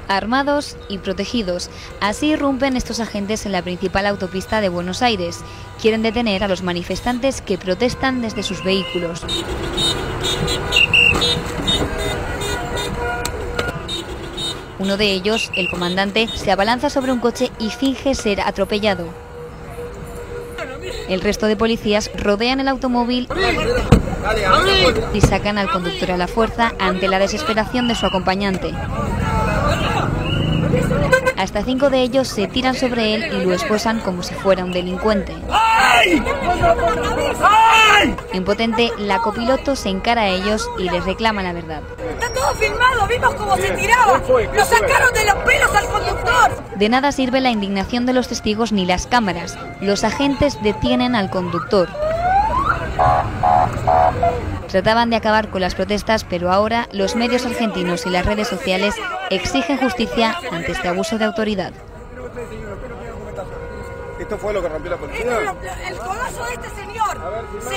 Armados y protegidos. Así irrumpen estos agentes en la principal autopista de Buenos Aires. Quieren detener a los manifestantes que protestan desde sus vehículos. Uno de ellos, el comandante, se abalanza sobre un coche y finge ser atropellado. El resto de policías rodean el automóvil y sacan al conductor a la fuerza ante la desesperación de su acompañante. Hasta 5 de ellos se tiran sobre él y lo esposan como si fuera un delincuente. Impotente, la copiloto se encara a ellos y les reclama la verdad. Está todo filmado, vimos cómo se tiraba. Lo sacaron de los pelos al conductor. De nada sirve la indignación de los testigos ni las cámaras. Los agentes detienen al conductor. Trataban de acabar con las protestas, pero ahora los medios argentinos y las redes sociales exigen justicia ante este abuso de autoridad. ¿Esto fue lo que rompió la policía? El codazo de este señor.